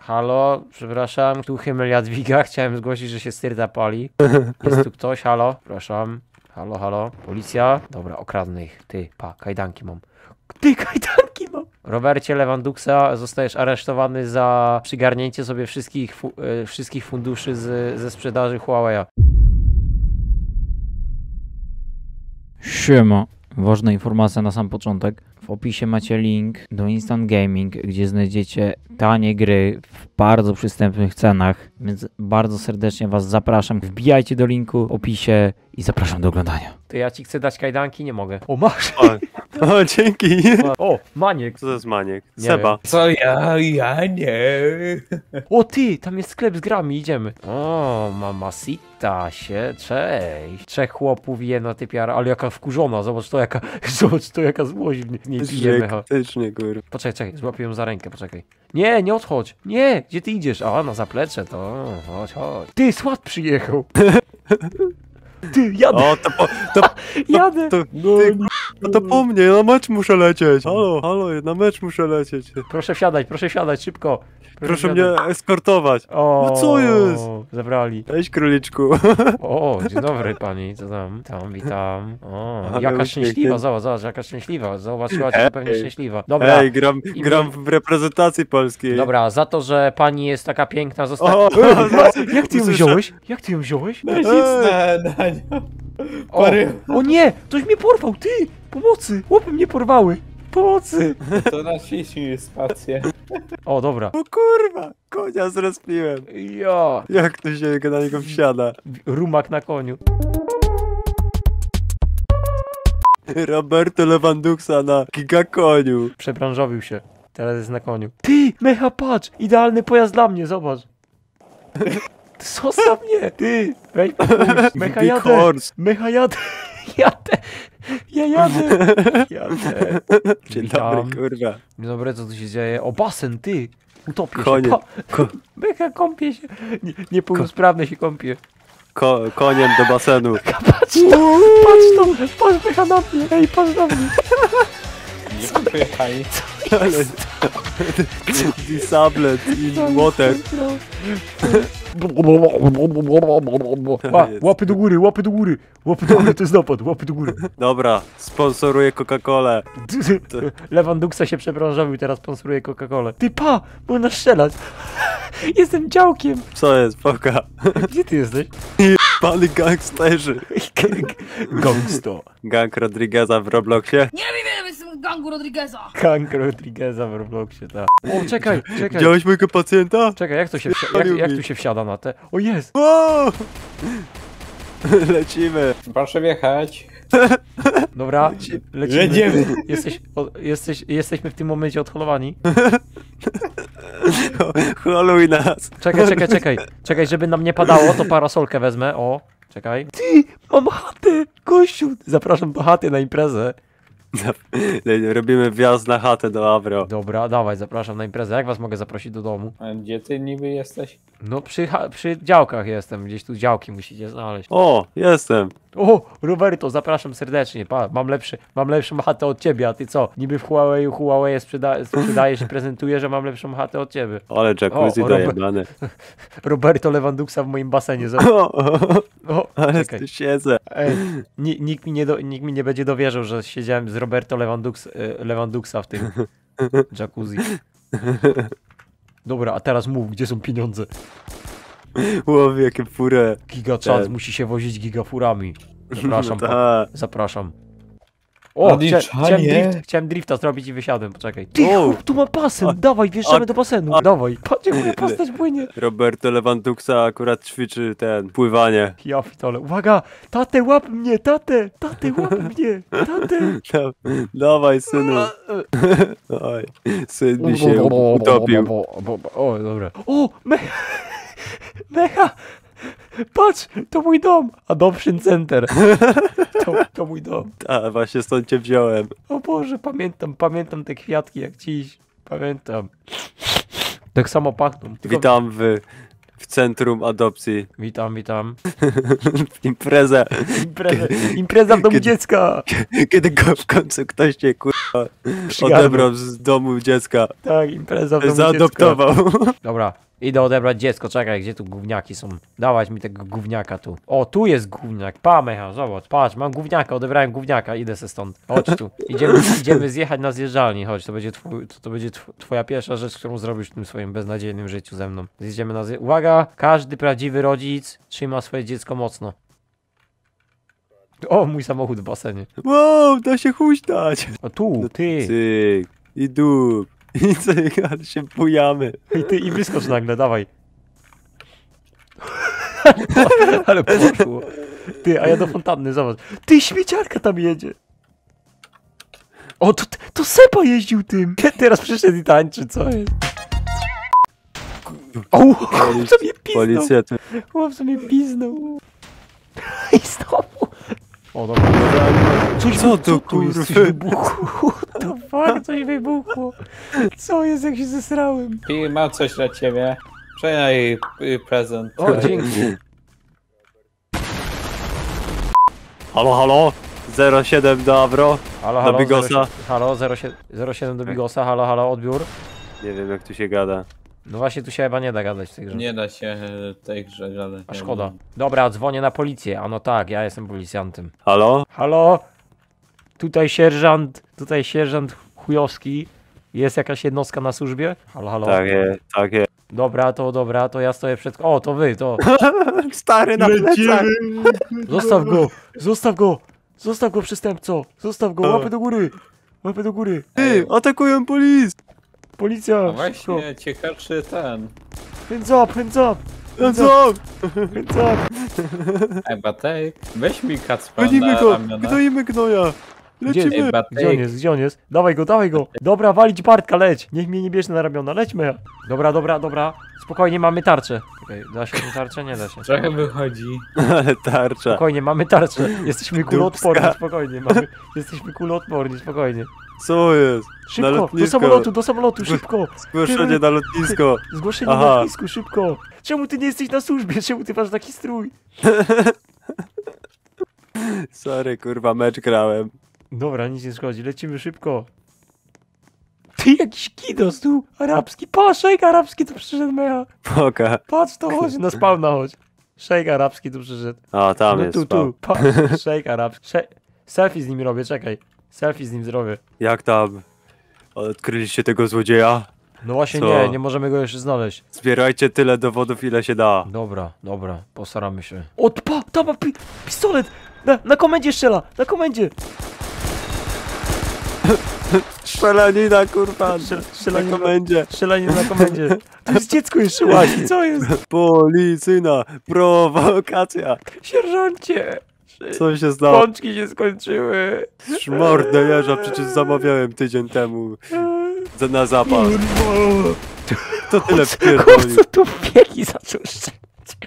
Halo, przepraszam, tu Himmel Jadwiga, chciałem zgłosić, że się styrta pali. Jest tu ktoś, halo? Przepraszam. Halo, halo? Policja? Dobra, okradnę ich. Ty, kajdanki mam. Ty, kajdanki mam! Robercie Lewanduksa, zostajesz aresztowany za przygarnięcie sobie wszystkich funduszy ze sprzedaży Huawei'a. Siema. Ważna informacja na sam początek. W opisie macie link do Instant Gaming, gdzie znajdziecie tanie gry w bardzo przystępnych cenach, więc bardzo serdecznie was zapraszam. Wbijajcie do linku w opisie i zapraszam do oglądania. To ja ci chcę dać kajdanki? Nie mogę. O, masz! O, dzięki! O, Maniek! Co to jest Maniek? Nie Seba. wiem. Co ja nie. O ty, tam jest sklep z grami, idziemy. O, mamacita się, cześć. 3 chłopów i jedna typiara, ale jaka wkurzona, zobacz to jaka złość w niej pijemy. Faktycznie, kurwa. Poczekaj, złapię ją za rękę, poczekaj. Nie, nie odchodź. Nie, gdzie ty idziesz? A, na zaplecze to. Chodź. Ty, SWAT przyjechał. Ty, jadę. O, Jadę. To po mnie, na mecz muszę lecieć. Halo, na mecz muszę lecieć. Proszę wsiadać, szybko. Proszę mnie eskortować. O, No co jest? Zabrali. Cześć, króliczku. O, dzień dobry pani, co tam? Witam. O, Ale jaka uśmiechnięta. szczęśliwa, zobacz, jaka szczęśliwa. Zobaczyła cię, to pewnie szczęśliwa. Dobra. Ej, gram w reprezentacji polskiej. Dobra, za to, że pani jest taka piękna, została. O, Jak ty ją wziąłeś? Jak ty ją wziąłeś? Na nią. O nie! Ktoś mnie porwał, ty! Pomocy! Łopy mnie porwały! Pomocy! To naciśnij spację. O, dobra. O kurwa, konia zrespiłem. Ja. Jak to się na niego wsiada? Rumak na koniu. Roberto Lewanduksa na gigakoniu. Przebranżowił się. Teraz jest na koniu. Ty! Mecha, patrz! Idealny pojazd dla mnie, zobacz! Zostaw mnie! Ty! Weź, mecha Big jadę! horse. Mecha jadę! Jadę! Ja jadę! Dzień Witam. dobry, kurwa. Dzień dobry, co tu się dzieje? O, basen, ty! Utopię Konie. się. Mecha kąpie się. Niepełnosprawny się kąpie. Koniem do basenu. Patrz mecha na mnie! Ej, patrz na mnie! Nie pojechali. Ale... Disablet i water. Łapy do góry, to jest napad, łapy do góry. Dobra, sponsoruję Coca-Colę. Lewanduksa się przebranżowił, teraz sponsoruje Coca-Colę. Ty można strzelać. Jestem działkiem. Co jest, foka? Gdzie ty jesteś? Pany gangsterzy. Gangsto. Gang Rodrigueza w Robloxie. Nie wiem, z gangu Rodrigueza! Gang Rodrigueza w Robloxie, tak. O, czekaj. Widziałeś mojego pacjenta? Czekaj, jak tu się wsiada na te? O, jest. Wow! Lecimy. Proszę wjechać. Dobra, lecimy. Jedziemy. Jesteśmy w tym momencie odholowani. Holuj nas. Czekaj, żeby nam nie padało, to parasolkę wezmę, o. Czekaj. Ty, mam chatę, gościu. Zapraszam do chaty na imprezę. Robimy wjazd na chatę do Avro. Dobra, dawaj, zapraszam na imprezę. Jak was mogę zaprosić do domu? A gdzie ty niby jesteś? No przy działkach jestem, gdzieś tu działki musicie znaleźć. O, jestem. O, Roberto, zapraszam serdecznie. Mam lepszą chatę od ciebie, a ty co? Niby w Huawei sprzedajesz i prezentujesz, że mam lepszą chatę od ciebie. Ale jacuzzi O, dojebane. Roberto Lewanduksa w moim basenie. Zobacz. O, Ale czekaj. tu siedzę. Ej, nikt mi nie będzie dowierzał, że siedziałem z Roberto Lewanduksa w tym jacuzzi. Dobra, a teraz mów, gdzie są pieniądze? Łowi, jakie furę. Gigatrans musi się wozić gigafurami. Zapraszam, Ta. zapraszam. O, Odliczanie. chciałem drifta zrobić i wysiadłem, poczekaj. Ty, O. chłop, tu ma basen, dawaj, wjeżdżamy do basenu. Dawaj, patrz jak moja postać płynie. Roberto Lewanduksa akurat ćwiczy pływanie. Ja pitole, uwaga, tatę łap mnie, tatę łap mnie, tatę. Dawaj, synu. Oj, syn mi się utopił. O, dobra. O, mecha! Patrz, to mój dom! Adoption Center. To mój dom. A, właśnie stąd cię wziąłem. O Boże, pamiętam te kwiatki jak dziś. Pamiętam. Tak samo pachną. Witam w centrum adopcji. Witam, witam. Imprezę. Impreza w domu Kiedy- dziecka. Kiedy go w końcu ktoś cię kurwa Przygarnął. odebrał z domu dziecka. Tak, impreza w domu Zaadoptował. dziecka. Dobra, idę odebrać dziecko, czekaj, gdzie tu gówniaki są? Dawać mi tego gówniaka tu. O, tu jest gówniak, pa Mecha, zobacz, patrz, mam gówniaka, odebrałem gówniaka, idę se stąd. Chodź tu, idziemy zjechać na zjeżdżalni, chodź, to będzie twoja pierwsza rzecz, którą zrobisz w tym swoim beznadziejnym życiu ze mną. Zjedziemy na Uwaga, każdy prawdziwy rodzic trzyma swoje dziecko mocno. O, mój samochód w basenie. Wow, da się huśtać. O tu, ty. Cyk. I dup. I cyk, ale się bujamy. I ty, i wyskocz nagle, dawaj. Ale poszło. Ty, a ja do fontanny, zobacz. Ty, śmieciarka tam jedzie. O, to Sepa jeździł tym. Teraz przyszedł i tańczy, co jest? O, chłop sobie piznął. Policja tu. Chłop sobie piznął. I znowu. O, dobra. Coś Co to, tu jest? Coś kurwa? wybuchło. What the fuck, coś wybuchło. Co jest, jak się zesrałem? I mam coś dla ciebie. Przynajmniej prezent. O, dzięki. Halo, halo. 07 do Avro. Halo, Do halo, Bigosa. Halo, 07 do Bigosa, halo, halo, odbiór. Nie wiem jak tu się gada. No właśnie, tu się chyba nie da gadać w tej grze. Nie da się tej grze gadać. A szkoda. Dobra, dzwonię na policję. A no tak, ja jestem policjantem. Halo? Halo? Tutaj sierżant Chujowski. Jest jakaś jednostka na służbie? Halo, halo. Tak jest, tak jest. Dobra, to ja stoję przed... O, to wy, to. Stary na plecach. Zostaw go, przestępco. Zostaw go, łapy do góry. Łapy do góry. Ty, atakują polis. Policja, No szybko. właśnie, ciekawszy ten. Hands up, hands up. No co? Hands up. Ej, Batek, weź mi Kacpa Gonimy na go, ramiona. gnoimy gnoja. Lecimy. Ej, Batek, Gdzie on jest, gdzie on jest? Dawaj go. Dobra, walić Bartka, leć. Niech mnie nie bierze na ramiona, lećmy. Dobra. Spokojnie, mamy tarczę. Okej, da się tarczę? Nie da się. trochę wychodzi. Ale tarcza. Spokojnie, mamy tarczę. Jesteśmy kuloodporni, Dupska. spokojnie. Jesteśmy kuloodporni, spokojnie. Co jest? Na Szybko, lotnisko. do samolotu, szybko. Zgłoszenie na lotnisko. Zgłoszenie Aha. na lotnisku, szybko. Czemu ty nie jesteś na służbie? Czemu ty masz taki strój? Sorry, kurwa, mecz grałem. Dobra, nic nie szkodzi, lecimy szybko. Ty, jakiś kidos tu, arabski. Pa, szejk arabski tu przyszedł, meja. Poka. Patrz to, chodź, na spawna chodź. Szejk arabski tu przyszedł. A, tam No jest. tu, patrz, szejk arabski. Selfie z nim robię, czekaj. Selfie z nim zrobię. Jak tam? Odkryliście tego złodzieja? No właśnie Co? nie możemy go jeszcze znaleźć. Zbierajcie tyle dowodów, ile się da. Dobra, postaramy się. O, tam ma pistolet! Na komendzie strzela, na komendzie! Strzelanina, kurwa, Strzelanina na komendzie. Strzelanie na komendzie. Tu jest dziecko jeszcze łazi, co jest? Policyjna prowokacja. Sierżancie! Co się stało? Pączki się skończyły. Szmordę jeża, przecież zamawiałem tydzień temu na zapas. To tyle wpierdolił. Co tu biegi zaczął szczelić?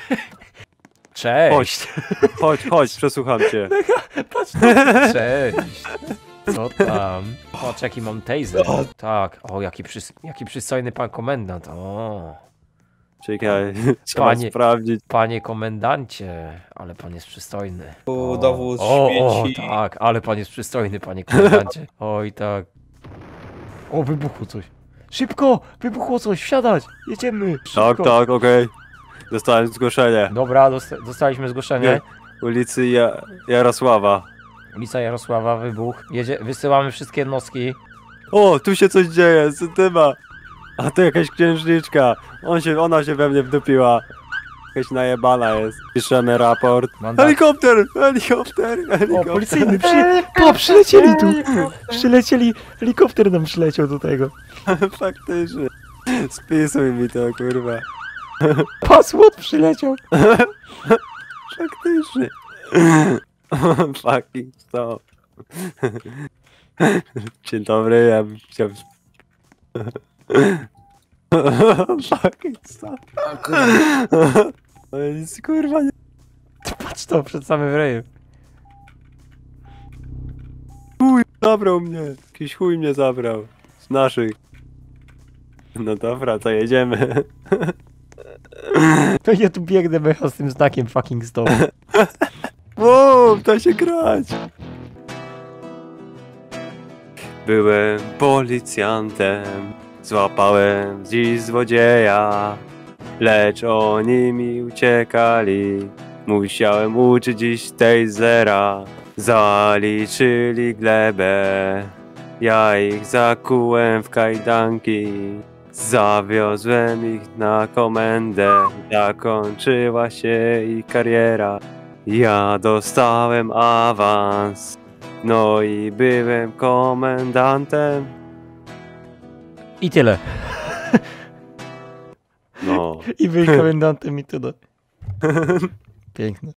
Cześć! Chodź, przesłucham cię. Patrz Cześć! Co tam? Patrz jaki mam taser. Tak, o jaki przystojny pan komendant. O, Czekaj, trzeba Panie. sprawdzić. panie komendancie, ale pan jest przystojny. Tu dowód O, śmieci. tak, ale pan jest przystojny, panie komendancie. Oj, tak. O, wybuchło coś. Szybko! Wybuchło coś, wsiadać! Jedziemy! Szybko. Tak, okej. Dostałem zgłoszenie. Dobra, dostaliśmy zgłoszenie. Nie. Ulicy Jarosława. Ulica Jarosława, wybuch. Wysyłamy wszystkie jednostki. O, tu się coś dzieje, Sytyma. A to jakaś księżniczka. Ona się we mnie wdupiła. Jakaś najebana jest. Piszemy raport. Mandat. Helikopter! O, policyjny, przylecieli tu! Przylecieli, helikopter nam przyleciał do tego. Faktycznie. Spisuj mi to, kurwa. Password przyleciał. Faktycznie. Fucking stop. Dzień dobry, ja bym chciał... Fucking stop. Ale nic, kurwa, nie... Patrz to, przed samym rejem. Chuj zabrał mnie. Jakiś chuj mnie zabrał. Z naszych. No dobra, to jedziemy. To ja tu biegnę mecha z tym znakiem fucking stop. Wow, da się grać. Byłem policjantem, złapałem dziś złodzieja, lecz oni mi uciekali. Musiałem uczyć dziś tej zera. Zaliczyli glebę, ja ich zakułem w kajdanki. Zawiozłem ich na komendę, zakończyła się ich kariera. Ja dostałem awans, no i byłem komendantem. I tyle. No. I był komendantem i tyle. Piękne.